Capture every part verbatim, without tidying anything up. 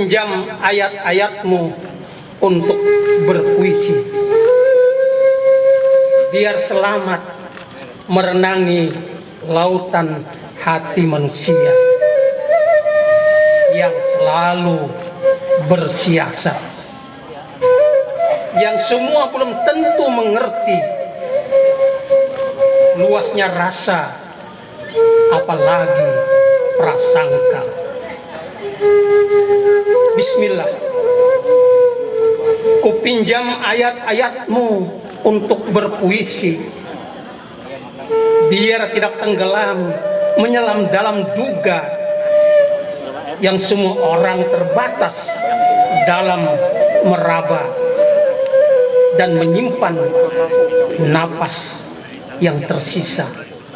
Kupinjam ayat-ayatmu untuk berpuisi, biar selamat merenangi lautan hati manusia yang selalu bersiasat, yang semua belum tentu mengerti luasnya rasa, apalagi prasangka. Bismillah, kupinjam ayat-ayatmu untuk berpuisi, biar tidak tenggelam menyelam dalam duga yang semua orang terbatas dalam meraba dan menyimpan napas yang tersisa.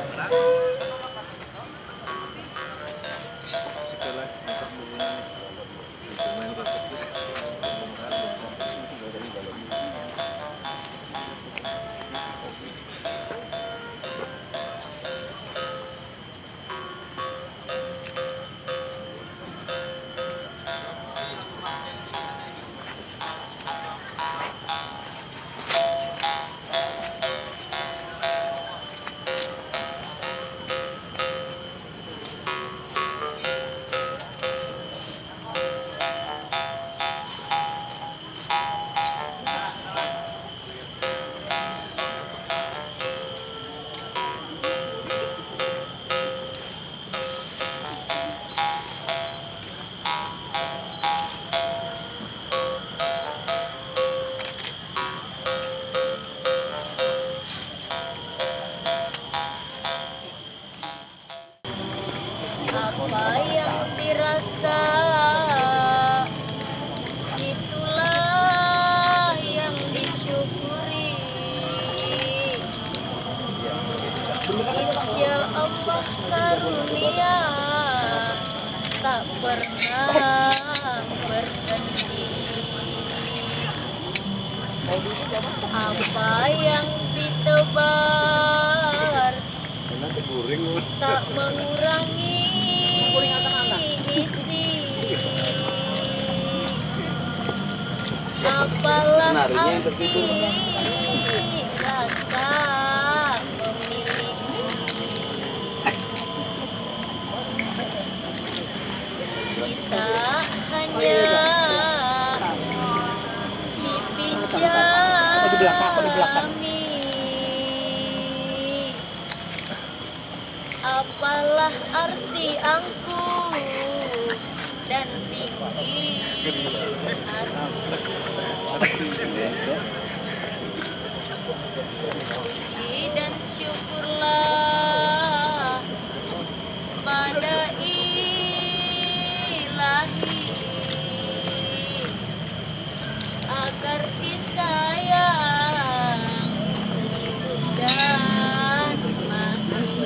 Apa yang dirasa, itulah yang disyukuri. Insya Allah karunia tak pernah berhenti. Apa yang ditebar tak mengurangi isi. Apalah arti rasa memiliki. Kita hanya dipinjami. Apalah arti angkuh dan tinggi hati. Puji dan syukurlah pada Ilahi, agar disayang hidup dan mati.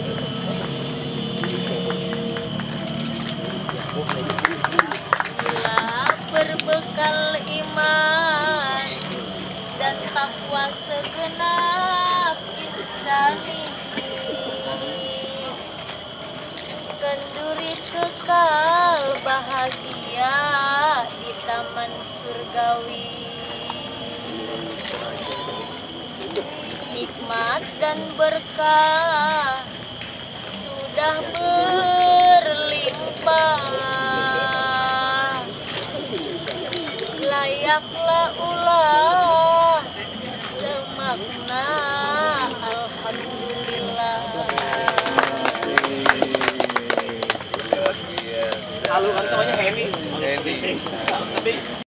Bila berbekal iman dan takwa segenap insani, kenduri kekal bahagia di taman surgawi. Nikmat dan berkah sudah berlimpah, layaklah ulah semakna alhamdulillah. Halo, kan namanya Henny. Henny.